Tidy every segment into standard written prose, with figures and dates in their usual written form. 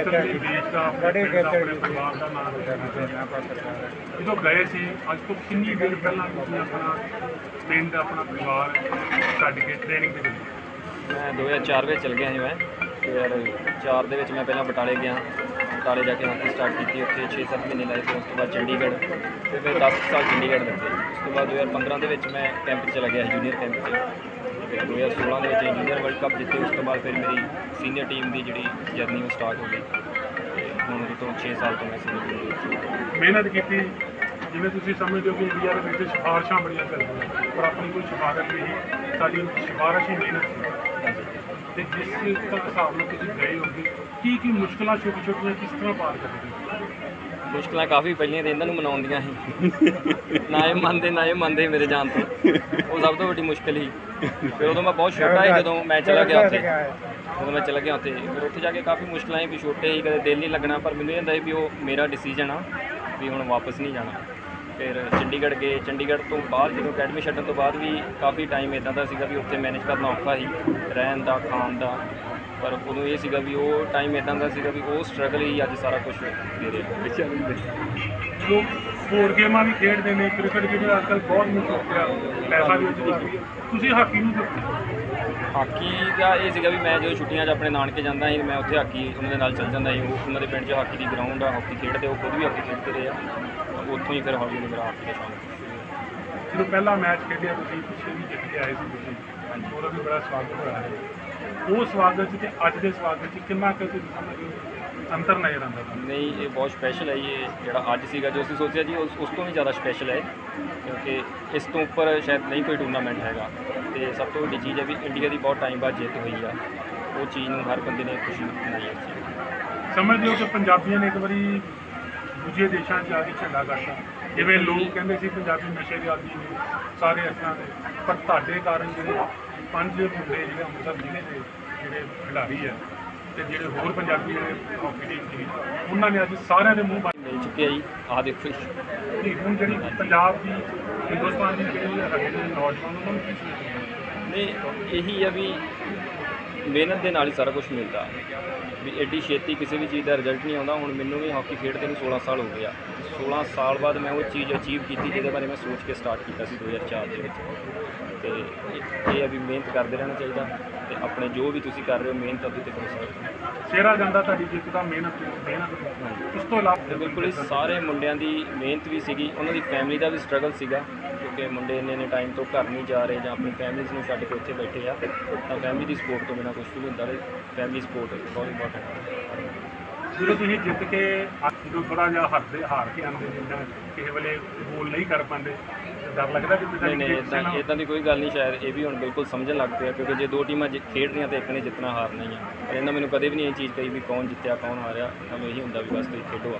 देश का अपने परिवार का नाम जो गए थे अज तो कितनी देर पहला अपना पिंड अपना परिवार छड्ड के ट्रेनिंग पे गए? मैं 2004 में चल गया मैं 2004 ਦੇ ਵਿੱਚ मैं पहला बटाले गया। बटाले जाके हॉकी स्टार्ट की, उत्थे 6-7 महीने लाए। फिर उस तो बाद चंडीगढ़, फिर मैं 10 साल चंडीगढ़ लगे। उस तो बाद 2015 ਦੇ ਵਿੱਚ मैं कैंप चला गया जूनीयर कैंप से। फिर 2016 ਦੇ ਵਿੱਚ जूनीयर वर्ल्ड कप जीते। उस तो बाद फिर मेरी सीनियर टीम की जी जर्नी वो स्टार्ट हो गई। ਹੁਣ ਤੋਂ 6 ਸਾਲ ਤੋਂ मैं सीनियर ਮਿਹਨਤ ਕੀਤੀ। ਜਿਵੇਂ ਤੁਸੀਂ ਸਮਝਦੇ ਹੋ ਕਿ ਇੰਡੀਆ ਦੇ ਵਿੱਚ ਸਿਫਾਰਿਸ਼ਾਂ ਬੜੀਆਂ ਚੱਲਦੀਆਂ ਪਰ ਆਪਣੀ ਕੋਈ ਸਿਫਾਰਿਸ਼ ਨਹੀਂ, ਸਾਡੀ ਸਿਫਾਰਿਸ਼ ਹੀ ਮਿਹਨਤ ਸੀ। ਤੇ ਜਿਸ ਹਿਸਾਬ ਨਾਲ ਤੁਸੀਂ ਗਏ ਹੋਗੇ ਕੀ ਮੁਸ਼ਕਲਾਂ ਛੋਟੀ ਛੋਟੀਆਂ ਕਿਸ ਤਰ੍ਹਾਂ ਪਾਰ ਕਰਦੇ? ਮੁਸ਼ਕਲਾਂ ਕਾਫੀ ਪਹਿਲੀਆਂ ਤਾਂ ਇਹਨਾਂ ਨੂੰ ਮਨਾਉਂਦੀਆਂ ਸੀ, ਨਾ ਇਹ ਮੰਨਦੇ ਮੇਰੇ ਜਾਣ ਤੋਂ। ਉਹ ਸਭ ਤੋਂ ਵੱਡੀ ਮੁਸ਼ਕਿਲ ਸੀ। ਫਿਰ ਉਦੋਂ ਮੈਂ ਬਹੁਤ ਛੋਟਾ ਸੀ ਜਦੋਂ ਮੈਂ ਚਲਾ ਗਿਆ ਉੱਥੇ। ਫਿਰ ਉੱਥੇ ਜਾ ਕੇ ਕਾਫੀ ਮੁਸ਼ਕਲਾਂ ਸੀ ਵੀ ਛੋਟੇ ਸੀ, ਕਦੇ ਦਿਲ ਨਹੀਂ ਲੱਗਣਾ। ਪਰ ਮੈਨੂੰ ਇਹ ਹੁੰਦਾ ਸੀ ਵੀ ਉਹ ਮੇਰਾ ਡਿਸੀਜਨ ਆ ਵੀ ਹੁਣ ਵਾਪਸ ਨਹੀਂ ਜਾਣਾ। ਫਿਰ ਚੰਡੀਗੜ੍ਹ ਗਏ। ਚੰਡੀਗੜ੍ਹ ਤੋਂ ਬਾਅਦ ਜਦੋਂ ਅਕੈਡਮੀ ਛੱਡਣ ਤੋਂ ਬਾਅਦ ਵੀ ਕਾਫੀ ਟਾਈਮ ਇੱਦਾਂ ਦਾ ਸੀਗਾ ਵੀ ਉੱਥੇ ਮੈਨੇਜ ਕਰਨਾ ਔਖਾ ਸੀ, ਰਹਿਣ ਦਾ ਖਾਣ ਦਾ। ਪਰ ਉਦੋਂ ਇਹ ਸੀਗਾ ਵੀ ਉਹ ਟਾਈਮ ਇੱਦਾਂ ਦਾ ਸੀਗਾ ਵੀ ਉਹ ਸਟਰਗਲ ਹੀ ਅੱਜ ਸਾਰਾ ਕੁਝ ਦੇ ਰਿਹਾ। ਲੋਕ ਹੋਰ ਗੇਮਾਂ ਵੀ ਖੇਡਦੇ ਨੇ, ਕ੍ਰਿਕਟ ਖੇਡਣਾ ਅੱਜ ਕੱਲ੍ਹ ਬਹੁਤ ਮਸ਼ਹੂਰ ਪਿਆ, ਪੈਸਾ ਵੀ ਉੱਚ ਤੁਸੀਂ ਹਾਕੀ ਨੂੰ ਹਾਕੀ ਦਾ ਇਹ ਸੀਗਾ ਵੀ ਮੈਂ ਜਦੋਂ ਛੁੱਟੀਆਂ 'ਚ ਆਪਣੇ ਨਾਨਕੇ ਜਾਂਦਾ ਸੀ ਮੈਂ ਉੱਥੇ ਹਾਕੀ ਉਹਨਾਂ ਦੇ ਨਾਲ ਚੱਲ ਜਾਂਦਾ ਸੀ। ਉਹਨਾਂ ਦੇ ਪਿੰਡ 'ਚ ਹਾਕੀ ਦੀ ਗਰਾਊਂਡ ਆ, ਹਾਕੀ ਖੇਡਦੇ, ਉਹ ਖੁਦ ਵੀ ਹਾਕੀ ਖੇਡਦੇ ਰਹੇ ਆ। ਉੱਥੋਂ ਹੀ ਫਿਰ ਹੌਲੀ ਹੌਲੀ ਮੇਰਾ ਹਾਕੀ ਦਾ ਸ਼ੌਂਕ। ਜਦੋਂ ਪਹਿਲਾ ਮੈਚ ਖੇਡਿਆ ਤੁਸੀਂ ਪਿੱਛੇ ਵੀ ਜਿੱਤ ਕੇ ਆਏ ਸੀ ਤੁਸੀਂ, ਹਾਂਜੀ, ਉਹਦਾ ਵੀ ਬੜਾ ਸਵਾਗਤ ਹੋਇਆ ਹੈ। ਉਹ ਸਵਾਗਤ 'ਚ ਤੇ ਅੱਜ ਦੇ ਸਵਾਗਤ 'ਚ ਕਿੰਨਾ ਕੁ ਅੰਤਰ ਨਜ਼ਰ ਆਉਂਦਾ? ਨਹੀਂ, ਇਹ ਬਹੁਤ ਸਪੈਸ਼ਲ ਹੈ। ਇਹ ਜਿਹੜਾ ਅੱਜ ਸੀਗਾ ਜੋ ਅਸੀਂ ਸੋਚਿਆ ਜੀ ਉਸ ਤੋਂ ਵੀ ਜ਼ਿਆਦਾ ਸਪੈਸ਼ਲ ਹੈ, ਕਿਉਂਕਿ ਇਸ ਤੋਂ ਉੱਪਰ ਸ਼ਾਇਦ ਨਹੀਂ ਕੋਈ ਟੂਰਨਾਮੈਂਟ ਹੈਗਾ। ਅਤੇ ਸਭ ਤੋਂ ਵੱਡੀ ਚੀਜ਼ ਹੈ ਵੀ ਇੰਡੀਆ ਦੀ ਬਹੁਤ ਟਾਈਮ ਬਾਅਦ ਜਿੱਤ ਹੋਈ ਆ। ਉਹ ਚੀਜ਼ ਨੂੰ ਹਰ ਬੰਦੇ ਨੇ ਖੁਸ਼ੀ ਮਨਾਈ ਹੈ। ਸਮਝਦੇ ਹੋ ਕਿ ਪੰਜਾਬੀਆਂ ਨੇ ਇੱਕ ਵਾਰੀ ਦੂਜੇ ਦੇਸ਼ਾਂ 'ਚ ਜਾ ਕੇ ਝੰਡਾ ਕੱਢਤਾ, ਜਿਵੇਂ ਲੋਕ ਕਹਿੰਦੇ ਸੀ ਪੰਜਾਬੀ ਨਸ਼ੇ ਦੇ ਆਦੀ ਨੇ ਸਾਰੇ ਇਸ ਤਰ੍ਹਾਂ ਦੇ, ਪਰ ਤੁਹਾਡੇ ਕਾਰਨ ਜਿਹੜੇ 5 ਮੁੰਡੇ ਜਿਹੜੇ ਅੰਮ੍ਰਿਤਸਰ ਜ਼ਿਲ੍ਹੇ ਦੇ ਜਿਹੜੇ ਖਿਡਾਰੀ ਹੈ ਤੇ ਜਿਹੜੇ ਹੋਰ ਪੰਜਾਬੀ ਜਿਹੜੇ ਹਾਕੀ ਟੀਮ ਸੀ ਉਹਨਾਂ ਨੇ ਅੱਜ ਸਾਰਿਆਂ ਦੇ ਮੂੰਹ ਬੰਦ ਮਿਲ ਚੁੱਕਿਆ ਜੀ। ਆਹ ਦੇਖੋ ਜੀ ਹੁਣ ਜਿਹੜੀ ਪੰਜਾਬ ਦੀ ਹਿੰਦੁਸਤਾਨ ਦੀ ਜਿਹੜੀ ਹੈਗੇ ਨੇ ਨੌਜਵਾਨ ਉਹਨਾਂ ਨੂੰ ਕੀ ਨਹੀਂ, ਇਹੀ ਆ ਵੀ ਮਿਹਨਤ ਦੇ ਨਾਲ ਹੀ ਸਾਰਾ ਕੁਝ ਮਿਲਦਾ ਵੀ ਐਡੀ ਛੇਤੀ ਕਿਸੇ ਵੀ ਚੀਜ਼ ਦਾ ਰਿਜ਼ਲਟ ਨਹੀਂ ਆਉਂਦਾ। ਹੁਣ ਮੈਨੂੰ ਵੀ ਹਾਕੀ ਖੇਡਦੇ ਨੂੰ 16 ਸਾਲ ਹੋ ਗਏ ਆ। 16 ਸਾਲ ਬਾਅਦ ਮੈਂ ਉਹ ਚੀਜ਼ ਅਚੀਵ ਕੀਤੀ ਜਿਹਦੇ ਬਾਰੇ ਮੈਂ ਸੋਚ ਕੇ ਸਟਾਰਟ ਕੀਤਾ ਸੀ 2004 ਦੇ ਵਿੱਚ। ਅਤੇ ਇਹ ਆ ਵੀ ਮਿਹਨਤ ਕਰਦੇ ਰਹਿਣਾ ਚਾਹੀਦਾ ਅਤੇ ਆਪਣੇ ਜੋ ਵੀ ਤੁਸੀਂ ਕਰ ਰਹੇ ਹੋ ਮਿਹਨਤ ਉਹਦੇ 'ਤੇ ਭਰੋਸਾ ਰੱਖੋ। ਸ਼ੇਰਾ ਜਾਂਦਾ ਤੁਹਾਡੀ ਜਿੱਤ ਦਾ ਮਿਹਨਤ ਉਸ ਤੋਂ ਇਲਾਵਾ ਬਿਲਕੁਲ ਹੀ ਸਾਰੇ ਮੁੰਡਿਆਂ ਦੀ ਮਿਹਨਤ ਵੀ ਸੀਗੀ, ਉਹਨਾਂ ਦੀ ਫੈਮਿਲੀ ਦਾ ਵੀ ਸਟਰਗਲ ਸੀਗਾ, ਕਿਉਂਕਿ ਮੁੰਡੇ ਇੰਨੇ ਟਾਈਮ ਤੋਂ ਘਰ ਨਹੀਂ ਜਾ ਰਹੇ ਜਾਂ ਆਪਣੀ ਫੈਮਿਲੀਜ਼ ਨੂੰ ਛੱਡ ਕੇ ਉੱਥੇ ਬੈਠੇ ਆ। ਤਾਂ ਫੈਮਿਲੀ ਦੀ ਸਪੋਰਟ ਤੋਂ ਬਿਨਾਂ ਕੁਛ ਵੀ ਨਹੀਂ ਹੁੰਦਾ। ਫੈਮਿਲੀ ਸਪੋਰਟ ਬਹੁਤ ਇੰਪੋਰਟੈਂਟ ਹੈ। ਜਦੋਂ ਤੁਸੀਂ ਜਿੱਤ ਕੇ ਜਦੋਂ ਥੋੜ੍ਹਾ ਜਿਹਾ ਹਾਰ ਕੇ ਆਉਂਦੇ ਜਿੱਦਾਂ ਕਿਸੇ ਵੇਲੇ ਗੋਲ ਨਹੀਂ ਕਰ ਪਾਉਂਦੇ, ਡਰ ਲੱਗਦਾ ਕਿ ਨਹੀਂ, ਇੱਦਾਂ ਦੀ ਕੋਈ ਗੱਲ ਨਹੀਂ। ਸ਼ਾਇਦ ਇਹ ਵੀ ਹੁਣ ਬਿਲਕੁਲ ਸਮਝਣ ਲੱਗ ਪਿਆ, ਕਿਉਂਕਿ ਜੇ 2 ਟੀਮਾਂ ਖੇਡ ਰਹੀਆਂ ਤਾਂ ਇੱਕ ਨੇ ਜਿੱਤਣਾ ਹਾਰਨਾ ਹੀ ਆ। ਪਰ ਇਹਨਾਂ ਮੈਨੂੰ ਕਦੇ ਵੀ ਨਹੀਂ ਇਹ ਚੀਜ਼ ਕਹੀ ਵੀ ਕੌਣ ਜਿੱਤਿਆ ਕੌਣ ਹਾਰਿਆ। ਸਾਨੂੰ ਇਹੀ ਹੁੰਦਾ ਵੀ ਬਸ ਤੁਸੀਂ ਖੇਡੋ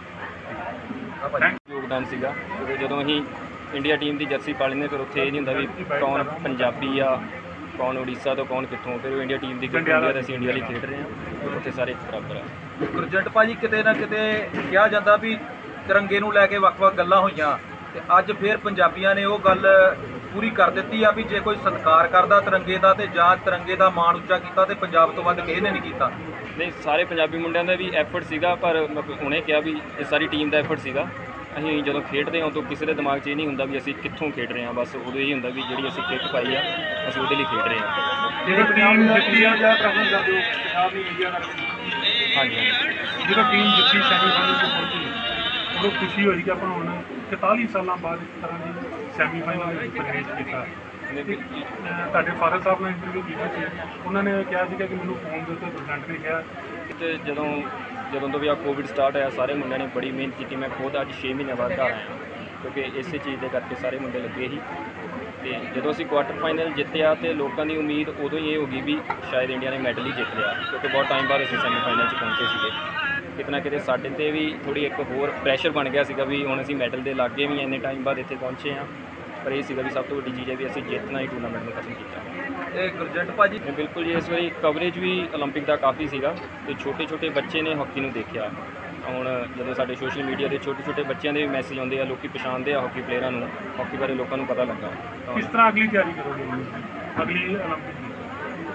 ਆ। ਯੋਗਦਾਨ ਸੀਗਾ ਕਿਉਂਕਿ ਜਦੋਂ ਅਸੀਂ ਇੰਡੀਆ ਟੀਮ ਦੀ ਜਰਸੀ ਪਾ ਲੈਂਦੇ ਫਿਰ ਉੱਥੇ ਇਹ ਨਹੀਂ ਹੁੰਦਾ ਵੀ ਕੌਣ ਪੰਜਾਬੀ ਆ, ਕੌਣ ਉੜੀਸਾ ਤੋਂ, ਕੌਣ ਕਿੱਥੋਂ। ਫਿਰ ਉਹ ਇੰਡੀਆ ਟੀਮ ਦੀ ਇੰਡੀਆ ਦਾ ਅਸੀਂ ਇੰਡੀਆ ਲਈ ਖੇਡ ਰਹੇ ਹਾਂ, ਉੱਥੇ ਸਾਰੇ ਇੱਕ ਬਰਾਬਰ ਆ। ਗੁਰਜੰਟ ਭਾਜੀ ਕਿਤੇ ਨਾ ਕਿਤੇ ਕਿਹਾ ਜਾਂਦਾ ਵੀ ਤਿਰੰਗੇ ਨੂੰ ਲੈ ਕੇ ਵੱਖ-ਵੱਖ ਗੱਲਾਂ ਹੋਈਆਂ ਤੇ ਅੱਜ ਫਿਰ ਪੰਜਾਬੀਆਂ ਨੇ ਉਹ ਗੱਲ ਪੂਰੀ ਕਰ ਦਿੱਤੀ ਆ ਵੀ ਜੇ ਕੋਈ ਸਤਿਕਾਰ ਕਰਦਾ ਤਿਰੰਗੇ ਦਾ ਤੇ ਜਾਂ ਤਿਰੰਗੇ ਦਾ ਮਾਣ ਉੱਚਾ ਕੀਤਾ ਤੇ ਪੰਜਾਬ ਤੋਂ ਵੱਧ ਕਿਸੇ ਨੇ ਨਹੀਂ ਕੀਤਾ। ਨਹੀਂ, ਸਾਰੇ ਪੰਜਾਬੀ ਮੁੰਡਿਆਂ ਦਾ ਵੀ ਐਫਰਟ ਸੀਗਾ, ਪਰ ਮੈਂ ਹੁਣੇ ਕਿਹਾ ਵੀ ਇਹ ਸਾਰੀ ਟੀਮ ਦਾ ਐਫਰਟ ਸੀਗਾ। ਅਸੀਂ ਜਦੋਂ ਖੇਡਦੇ ਹਾਂ ਉਦੋਂ ਕਿਸੇ ਦੇ ਦਿਮਾਗ 'ਚ ਇਹ ਨਹੀਂ ਹੁੰਦਾ ਵੀ ਅਸੀਂ ਕਿੱਥੋਂ ਖੇਡ ਰਹੇ ਹਾਂ, ਬਸ ਉਦੋਂ ਇਹ ਹੁੰਦਾ ਵੀ ਜਿਹੜੀ ਅਸੀਂ ਕਿੱਟ ਪਾਈ ਆ ਅਸੀਂ ਉਹਦੇ ਲਈ ਖੇਡ ਰਹੇ ਹਾਂ। ਜਦੋਂ ਟੀਮ ਜਿੱਤੀ ਆ ਜਾਂ ਪ੍ਰੈਫਰੈਂਸ ਕਰਦੇ ਹੋ ਪੰਜਾਬ ਦੀ ਇੰਡੀਆ ਦਾ? ਹਾਂਜੀ, ਜਦੋਂ ਟੀਮ ਜਿੱਤੀ ਸੈਮੀਫਾਈਨਲ 'ਚ ਪਹੁੰਚੀ ਉਦੋਂ ਖੁਸ਼ੀ ਹੋਈ ਕਿ ਆਪਾਂ ਹੁਣ 44 ਸਾਲਾਂ ਬਾਅਦ ਇੱਕ ਤਰ੍ਹਾਂ ਦੀ ਸੈਮੀਫਾਈਨਲ ਵਿੱਚ ਪ੍ਰਵੇਸ਼ ਕੀਤਾ। ਤੁਹਾਡੇ ਫਾਦਰ ਸਾਹਿਬ ਨਾਲ ਇੰਟਰਵਿਊ ਕੀਤੀ ਸੀ, ਉਹਨਾਂ ਨੇ ਕਿਹਾ ਸੀਗਾ ਕਿ ਮੈਨੂੰ ਫੋਨ ਦੇ ਉੱਤੇ ਪ੍ਰੈਜ਼ੀਡੈਂਟ ਨੇ ਕਿਹਾ ਕਿ ਜਦੋਂ ਤੋਂ ਵੀ ਆ ਕੋਵਿਡ ਸਟਾਰਟ ਹੋਇਆ ਸਾਰੇ ਮੁੰਡਿਆਂ ਨੇ ਬੜੀ ਮਿਹਨਤ ਕੀਤੀ। ਮੈਂ ਖੁਦ ਅੱਜ 6 ਮਹੀਨੇ ਬਾਅਦ ਘਰ ਆਇਆ ਕਿਉਂਕਿ ਇਸੇ ਚੀਜ਼ ਦੇ ਕਰਕੇ ਸਾਰੇ ਮੁੰਡੇ ਲੱਗੇ ਸੀ। ਅਤੇ ਜਦੋਂ ਅਸੀਂ ਕੁਆਟਰ ਫਾਈਨਲ ਜਿੱਤਿਆ ਅਤੇ ਲੋਕਾਂ ਦੀ ਉਮੀਦ ਉਦੋਂ ਹੀ ਇਹ ਹੋ ਗਈ ਵੀ ਸ਼ਾਇਦ ਇੰਡੀਆ ਨੇ ਮੈਡਲ ਹੀ ਜਿੱਤ ਲਿਆ, ਕਿਉਂਕਿ ਬਹੁਤ ਟਾਈਮ ਬਾਅਦ ਅਸੀਂ ਸੈਮੀਫਾਈਨਲ 'ਚ ਪਹੁੰਚੇ ਸੀਗੇ। ਕਿਤੇ ਨਾ ਕਿਤੇ ਸਾਡੇ 'ਤੇ ਵੀ ਥੋੜ੍ਹੀ ਇੱਕ ਹੋਰ ਪ੍ਰੈਸ਼ਰ ਬਣ ਗਿਆ ਸੀਗਾ ਵੀ ਹੁਣ ਅਸੀਂ ਮੈਡਲ ਦੇ ਲਾਗੇ ਵੀ ਇੰਨੇ ਟਾਈਮ ਬਾਅਦ ਇੱਥੇ ਪਹੁੰਚੇ ਹਾਂ। ਪਰ ਇਹ ਸੀਗਾ ਵੀ ਸਭ ਤੋਂ ਵੱਡੀ ਚੀਜ਼ ਹੈ ਵੀ ਅਸੀਂ ਜਿੱਤਣਾ ਹੀ ਟੂਰਨਾਮੈਂਟ ਨੂੰ ਖਤਮ ਕੀਤਾ। ਇਹ ਗੁਰਜੰਟ ਭਾਜੀ ਬਿਲਕੁਲ ਜੀ, ਇਸ ਵਾਰੀ ਕਵਰੇਜ ਵੀ ਓਲੰਪਿਕ ਦਾ ਕਾਫੀ ਸੀਗਾ ਅਤੇ ਛੋਟੇ ਬੱਚੇ ਨੇ ਹਾਕੀ ਨੂੰ ਦੇਖਿਆ। ਹੁਣ ਜਦੋਂ ਸਾਡੇ ਸੋਸ਼ਲ ਮੀਡੀਆ 'ਤੇ ਛੋਟੇ ਬੱਚਿਆਂ ਦੇ ਵੀ ਮੈਸੇਜ ਆਉਂਦੇ ਆ, ਲੋਕ ਪਛਾਣਦੇ ਆ ਹਾਕੀ ਪਲੇਅਰਾਂ ਨੂੰ, ਹਾਕੀ ਬਾਰੇ ਲੋਕਾਂ ਨੂੰ ਪਤਾ ਲੱਗਾ। ਕਿਸ ਤਰ੍ਹਾਂ ਅਗਲੀ ਤਿਆਰੀ ਕਰੋਗੇ ਅਗਲੀ ਓਲੰਪਿਕ ਦੀ?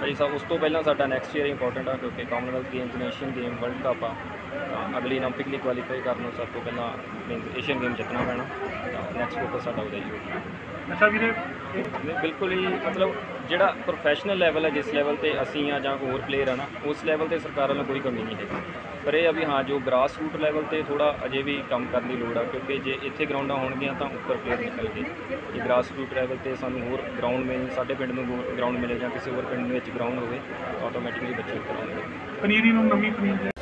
ਭਾਈ ਸਾਹਿਬ ਉਸ ਤੋਂ ਪਹਿਲਾਂ ਸਾਡਾ ਨੈਕਸਟ ਈਅਰ ਇੰਪੋਰਟੈਂਟ ਆ, ਕਿਉਂਕਿ Commonwealth Games, nation game, world cup ਆ, ਤਾਂ ਅਗਲੀ ਓਲੰਪਿਕ ਲਈ ਕੁਆਲੀਫਾਈ ਕਰਨ ਨੂੰ ਸਭ ਤੋਂ ਪਹਿਲਾਂ ਏਸ਼ੀਅਨ ਗੇਮ ਜਿੱਤਣਾ ਪੈਣਾ, ਤਾਂ ਨੈਕਸਟ ਫੋਕਸ ਸਾਡਾ ਉਹਦਾ ਹੀ ਹੋਊਗਾ। ਅੱਛਾ ਵੀਰੇ, ਨਹੀਂ, ਬਿਲਕੁਲ ਹੀ ਮਤਲਬ ਜਿਹੜਾ ਪ੍ਰੋਫੈਸ਼ਨਲ ਲੈਵਲ ਹੈ, ਜਿਸ ਲੈਵਲ ਤੇ ਅਸੀਂ ਆ ਜਾਂ ਕੋਈ ਹੋਰ ਪਲੇਅਰ ਆ ਨਾ, ਉਸ ਲੈਵਲ ਤੇ ਸਰਕਾਰ ਵੱਲੋਂ ਕੋਈ ਕਮੀ ਨਹੀਂ ਹੈਗੀ। ਪਰ ਇਹ ਆ ਵੀ ਹਾਂ, ਜੋ ਗਰਾਸ ਰੂਟ ਲੈਵਲ ਤੇ ਥੋੜਾ ਅਜੇ ਵੀ ਕੰਮ ਕਰਨ ਦੀ ਲੋੜ ਆ, ਕਿਉਂਕਿ ਜੇ ਇੱਥੇ ਗਰਾਊਂਡਾਂ ਹੋਣਗੀਆਂ ਤਾਂ ਉੱਪਰ ਪਲੇਅਰ ਨਿਕਲਣਗੇ। ਜੇ ਗਰਾਸ ਰੂਟ ਲੈਵਲ ਤੇ ਸਾਨੂੰ ਹੋਰ ਗਰਾਊਂਡ ਮਿਲ, ਸਾਡੇ ਪਿੰਡ ਨੂੰ ਗਰਾਊਂਡ ਮਿਲੇ ਜਾਂ ਕਿਸੇ ਹੋਰ ਪਿੰਡ ਵਿੱਚ ਗਰਾਊਂਡ ਹੋਵੇ, ਆਟੋਮੈਟਿਕਲੀ ਬੱਚੇ ਉੱਪਰ ਆਉਣਗੇ। ਪਨੀਰੀ ਨੂੰ ਨਵੀਂ ਪਨੀਰੀ